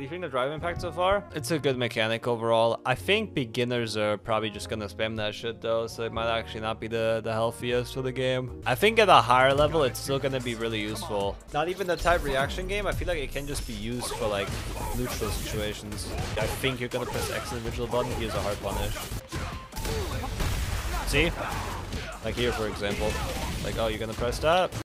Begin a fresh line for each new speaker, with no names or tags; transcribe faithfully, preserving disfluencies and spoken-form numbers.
do you think the drive impact so far? It's a good mechanic overall. I think beginners are probably just gonna spam that shit though, so it might actually not be the, the healthiest for the game. I think at a higher level, it's still gonna be really useful. Not even the type reaction game, I feel like it can just be used for like neutral situations. I think you're gonna press X individual button, here's a hard punish. See? Like here, for example. Like, oh, you're gonna press that?